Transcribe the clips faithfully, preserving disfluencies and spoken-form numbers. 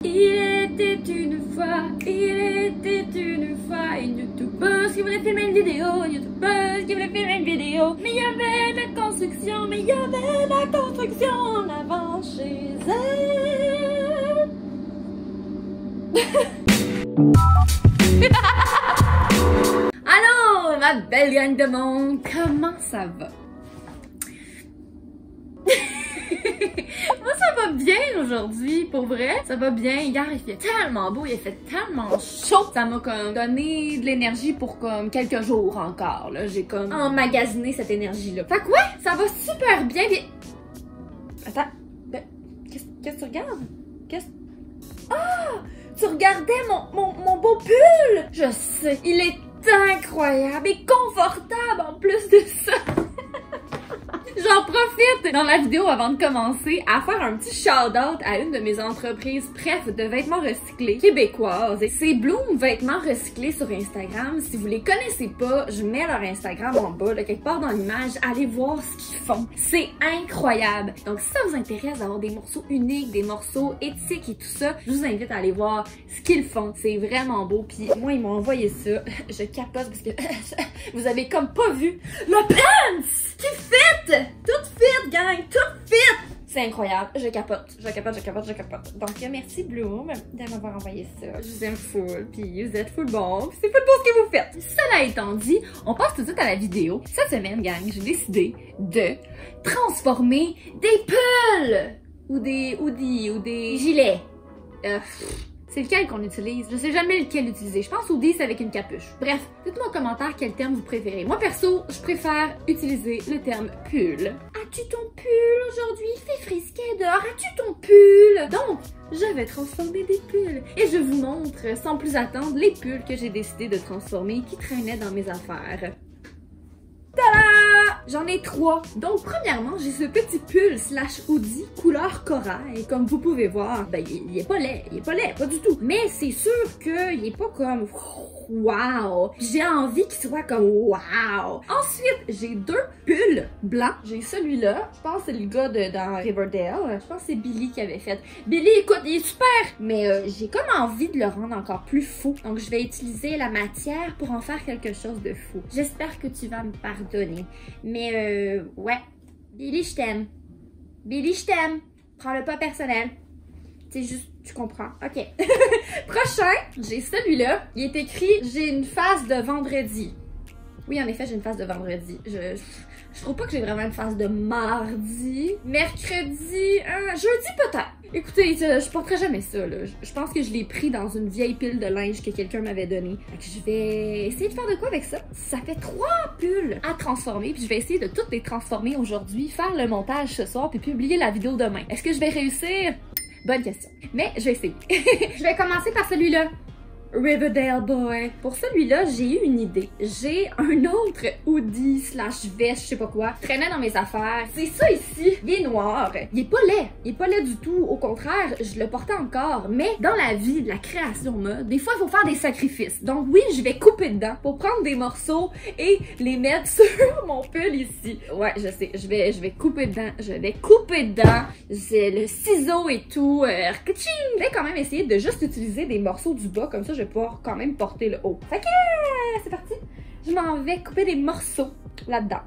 Il était une fois, il était une fois une youtubeuse qui voulait filmer une vidéo, une youtubeuse qui voulait filmer une vidéo. Mais il y avait de la construction, mais il y avait de la construction en avant chez elle. Allô, ma belle gang de monde, comment ça va? Moi ça va bien aujourd'hui, pour vrai, ça va bien. Hier il fait tellement beau, il a fait tellement chaud, ça m'a comme donné de l'énergie pour comme quelques jours encore, là. J'ai comme emmagasiné cette énergie-là. Fait que ouais, ça va super bien. Puis... Attends, qu'est-ce que tu regardes? Qu'est-ce... Ah! Tu regardais mon, mon, mon beau pull? Je sais, il est incroyable et confortable en plus de ça. J'en profite dans la vidéo avant de commencer à faire un petit shout-out à une de mes entreprises, bref, de vêtements recyclés québécoises. C'est Bloom Vêtements Recyclés sur Instagram. Si vous les connaissez pas, je mets leur Instagram en bas, là, quelque part dans l'image. Allez voir ce qu'ils font. C'est incroyable. Donc, si ça vous intéresse d'avoir des morceaux uniques, des morceaux éthiques et tout ça, je vous invite à aller voir ce qu'ils font. C'est vraiment beau. Puis moi, ils m'ont envoyé ça. Je capote parce que vous avez comme pas vu le pants qui fit! Tout fit, gang! Tout fit! C'est incroyable. Je capote. Je capote, je capote, je capote. Donc, merci Bloom de m'avoir envoyé ça. Je vous aime full. Puis vous êtes full bon. Puis c'est full beau ce que vous faites. Cela étant dit, on passe tout de suite à la vidéo. Cette semaine, gang, j'ai décidé de transformer des pulls! Ou des hoodies, ou des gilets. Euh... C'est lequel qu'on utilise? Je sais jamais lequel utiliser. Je pense hoodie, c'est avec une capuche. Bref, dites-moi en commentaire quel terme vous préférez. Moi, perso, je préfère utiliser le terme pull. As-tu ton pull aujourd'hui? Il fait frisquet dehors. As-tu ton pull? Donc, je vais transformer des pulls. Et je vous montre, sans plus attendre, les pulls que j'ai décidé de transformer qui traînaient dans mes affaires. Tada! J'en ai trois. Donc, premièrement, j'ai ce petit pull slash hoodie couleur corail. Comme vous pouvez voir, ben, il, il est pas laid. Il est pas laid, pas du tout. Mais c'est sûr qu'il est pas comme wow. J'ai envie qu'il soit comme wow. Ensuite, j'ai deux pulls blancs. J'ai celui-là. Je pense que c'est le gars de, dans Riverdale. Je pense que c'est Billy qui avait fait. Billy, écoute, il est super. Mais euh, j'ai comme envie de le rendre encore plus fou. Donc, je vais utiliser la matière pour en faire quelque chose de fou. J'espère que tu vas me pardonner. Mais euh, ouais, Billy, je t'aime. Billy, je t'aime. Prends-le pas personnel. C'est juste, tu comprends. OK. Prochain, j'ai celui-là. Il est écrit « J'ai une face de vendredi ». Oui, en effet, j'ai une face de vendredi. Je, je trouve pas que j'ai vraiment une face de mardi. Mercredi, euh, jeudi peut-être. Écoutez, je, je porterai jamais ça, là. Je, je pense que je l'ai pris dans une vieille pile de linge que quelqu'un m'avait donnée. Je vais essayer de faire de quoi avec ça? Ça fait trois pulls à transformer, puis je vais essayer de toutes les transformer aujourd'hui, faire le montage ce soir, puis publier la vidéo demain. Est-ce que je vais réussir? Bonne question. Mais je vais essayer. Je vais commencer par celui-là. Riverdale Boy. Pour celui-là, j'ai eu une idée. J'ai un autre hoodie slash veste, je sais pas quoi, traînait dans mes affaires. C'est ça ici. Il est noir. Il est pas laid. Il est pas laid du tout. Au contraire, je le portais encore. Mais dans la vie de la création mode, des fois, il faut faire des sacrifices. Donc oui, je vais couper dedans pour prendre des morceaux et les mettre sur mon pull ici. Ouais, je sais. Je vais, je vais couper dedans. Je vais couper dedans. C'est le ciseau et tout. Euh, je vais quand même essayer de juste utiliser des morceaux du bas. Comme ça, je vais pouvoir quand même porter le haut. Fait que c'est parti. Je m'en vais couper des morceaux là-dedans.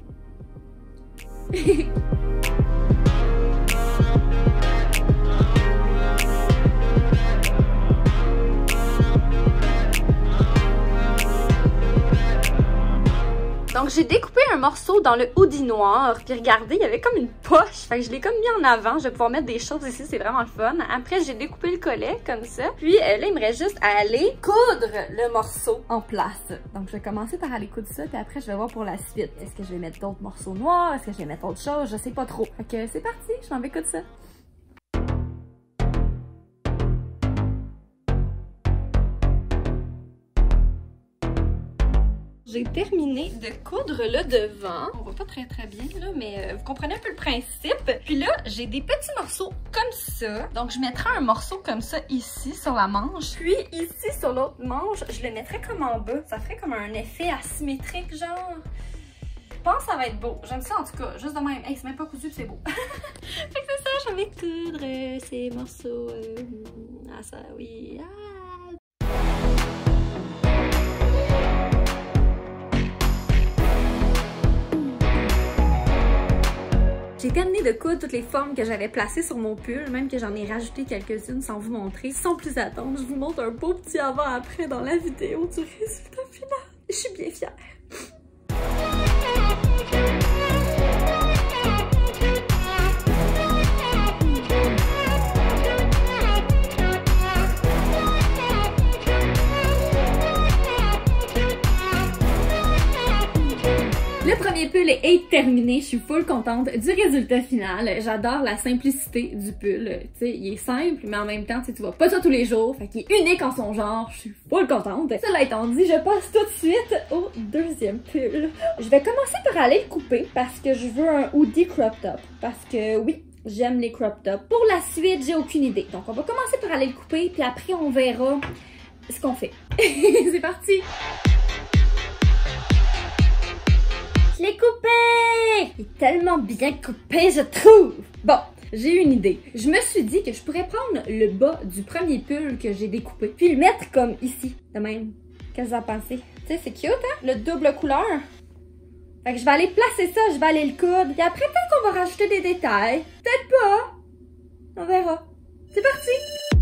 Donc, j'ai découpé un morceau dans le hoodie noir. Puis regardez, il y avait comme une poche. Fait que je l'ai comme mis en avant. Je vais pouvoir mettre des choses ici. C'est vraiment le fun. Après, j'ai découpé le collet comme ça. Puis euh, là, il me reste juste à aller coudre le morceau en place. Donc, je vais commencer par aller coudre ça. Puis après, je vais voir pour la suite. Est-ce que je vais mettre d'autres morceaux noirs? Est-ce que je vais mettre autre chose? Je sais pas trop. Fait que c'est parti. Je m'en vais coudre ça. J'ai terminé de coudre le devant. On voit pas très très bien là, mais euh, vous comprenez un peu le principe. Puis là, j'ai des petits morceaux comme ça. Donc, je mettrai un morceau comme ça ici sur la manche. Puis ici sur l'autre manche, je le mettrai comme en bas. Ça ferait comme un effet asymétrique genre. Je pense que ça va être beau. J'aime ça en tout cas. Juste de même. Hey, c'est même pas cousu, c'est beau. Fait que c'est ça, je vais coudre ces morceaux euh, ça, oui. Ah. J'ai terminé de coudre toutes les formes que j'avais placées sur mon pull, même que j'en ai rajouté quelques-unes sans vous montrer. Sans plus attendre, je vous montre un beau petit avant-après dans la vidéo du résultat final. Je suis bien fière. Le premier pull est terminé, je suis full contente du résultat final. J'adore la simplicité du pull. Tu sais, il est simple, mais en même temps, tu vois pas ça tous les jours. Fait qu'il est unique en son genre, je suis full contente. Cela étant dit, je passe tout de suite au deuxième pull. Je vais commencer par aller le couper parce que je veux un hoodie crop top. Parce que oui, j'aime les crop tops. Pour la suite, j'ai aucune idée. Donc on va commencer par aller le couper, puis après on verra ce qu'on fait. C'est parti! Je l'ai coupé! Il est tellement bien coupé, je trouve! Bon, j'ai une idée. Je me suis dit que je pourrais prendre le bas du premier pull que j'ai découpé, puis le mettre comme ici, de même. Qu'est-ce que vous en pensez? Tu sais, c'est cute, hein? Le double couleur. Fait que je vais aller placer ça, je vais aller le coudre, et après, peut-être qu'on va rajouter des détails. Peut-être pas! On verra. C'est parti!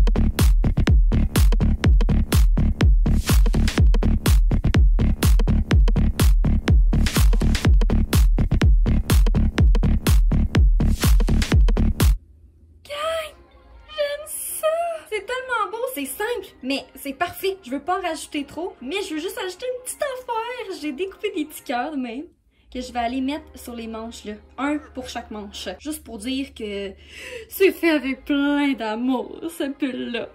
C'est simple, mais c'est parfait. Je veux pas en rajouter trop, mais je veux juste ajouter une petite affaire. J'ai découpé des petits cœurs de même que je vais aller mettre sur les manches là. Un pour chaque manche. Juste pour dire que c'est fait avec plein d'amour, ce pull-là.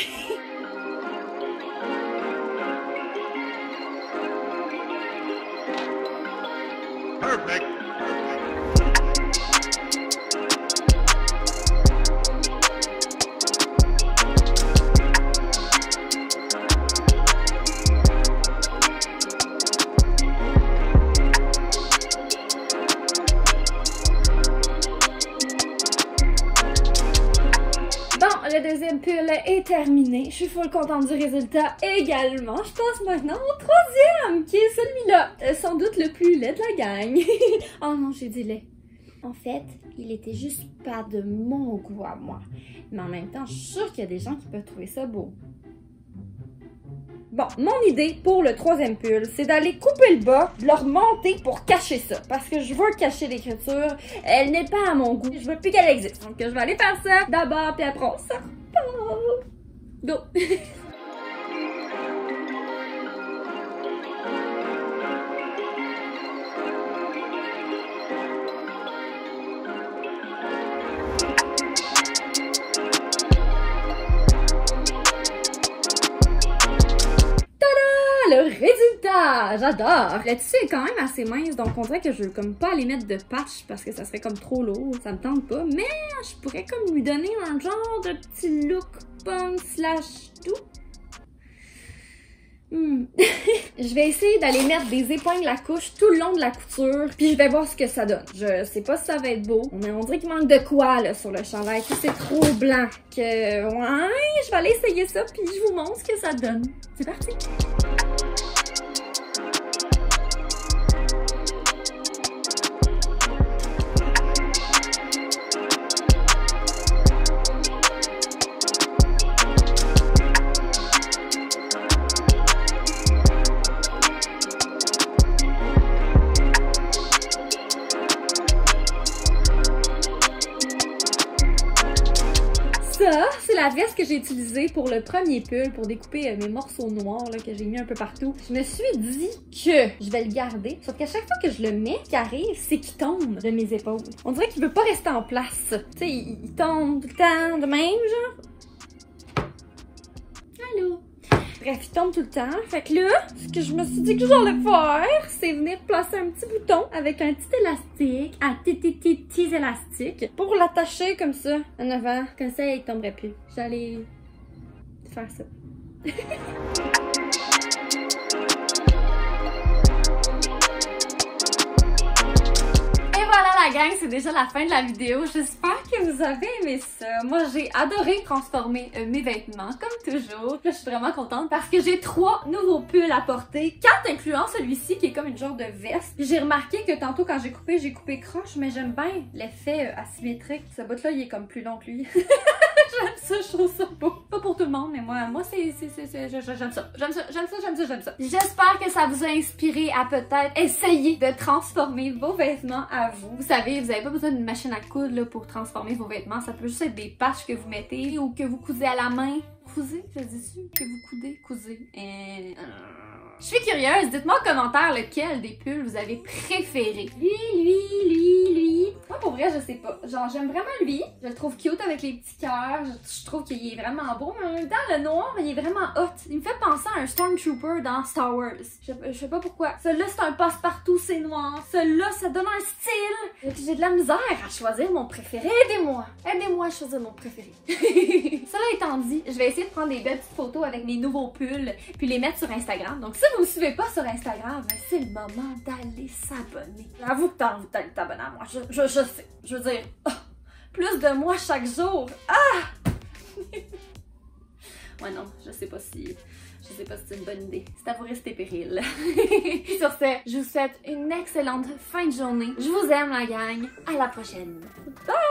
Perfect. Le deuxième pull est terminé. Je suis full contente du résultat également. Je passe maintenant au troisième, qui est celui-là. Euh, sans doute le plus laid de la gang. Oh non, j'ai dit laid. En fait, il était juste pas de mon goût à moi. Mais en même temps, je suis sûre qu'il y a des gens qui peuvent trouver ça beau. Bon, mon idée pour le troisième pull, c'est d'aller couper le bas, de le remonter pour cacher ça. Parce que je veux cacher l'écriture. Elle n'est pas à mon goût. Je veux plus qu'elle existe. Donc, je vais aller faire ça d'abord, puis après, on s'en reparle. Go! Le résultat! J'adore! Le tissu est quand même assez mince, donc on dirait que je veux comme pas aller mettre de patch parce que ça serait comme trop lourd, ça me tente pas, mais je pourrais comme lui donner un genre de petit look punk slash tout. Hmm. Je vais essayer d'aller mettre des épingles à couche tout le long de la couture, puis je vais voir ce que ça donne. Je sais pas si ça va être beau, mais on dirait qu'il manque de quoi là sur le chandail, puis c'est trop blanc que ouais, je vais aller essayer ça, puis je vous montre ce que ça donne. C'est parti! Ça, c'est la veste que j'ai utilisée pour le premier pull, pour découper euh, mes morceaux noirs là, que j'ai mis un peu partout. Je me suis dit que je vais le garder, sauf qu'à chaque fois que je le mets, ce qui arrive, c'est qu'il tombe de mes épaules. On dirait qu'il veut pas rester en place. Tu sais, il, il tombe tout le temps de même, genre. Allô? Bref, il tombe tout le temps. Fait que là, ce que je me suis dit que j'allais faire, c'est venir placer un petit bouton avec un petit élastique, un petit petit petit élastique, pour l'attacher comme ça en avant. Comme ça, il tomberait plus. J'allais faire ça. voilà la gang, c'est déjà la fin de la vidéo. J'espère que vous avez aimé ça. Moi, j'ai adoré transformer euh, mes vêtements, comme toujours. Là, je suis vraiment contente parce que j'ai trois nouveaux pulls à porter, quatre incluant celui-ci qui est comme une genre de veste. J'ai remarqué que tantôt quand j'ai coupé, j'ai coupé croche, mais j'aime bien l'effet euh, asymétrique. Ce bout-là, il est comme plus long que lui. J'aime ça, je trouve ça beau. Pas pour tout le monde, mais moi, moi c'est, c'est, c'est, c'est, j'aime ça. J'aime ça, j'aime ça, j'aime ça, j'aime ça. J'espère que ça vous a inspiré à peut-être essayer de transformer vos vêtements à vous. Vous savez, vous n'avez pas besoin d'une machine à coudre là, pour transformer vos vêtements. Ça peut juste être des patchs que vous mettez ou que vous cousez à la main. Cousez, je dis-tu? Que vous coudez? Cousez. Et... Je suis curieuse, dites-moi en commentaire lequel des pulls vous avez préféré. Lui, lui, lui, lui. Moi, pour vrai, je sais pas. Genre, j'aime vraiment lui. Je le trouve cute avec les petits cœurs. Je, je trouve qu'il est vraiment beau. Mais en même temps, le noir, il est vraiment hot. Il me fait penser à un Stormtrooper dans Star Wars. Je, je sais pas pourquoi. Celui-là, c'est un passe-partout, c'est noir. Celui-là, ça donne un style. Et puis, j'ai de la misère à choisir mon préféré. Aidez-moi. Aidez-moi à choisir mon préféré. Cela étant dit, je vais essayer de prendre des belles petites photos avec mes nouveaux pulls puis les mettre sur Instagram. Donc, si vous me suivez pas sur Instagram, c'est le moment d'aller s'abonner. J'avoue que t'as envie d'aller t'abonner à moi. Je, je, je sais. Je veux dire, oh, plus de moi chaque jour. Ah! Ouais, non, je sais pas si... Je sais pas si c'est une bonne idée. C'est à vous rester péril. Sur ce, je vous souhaite une excellente fin de journée. Je vous aime, la gang. À la prochaine. Bye!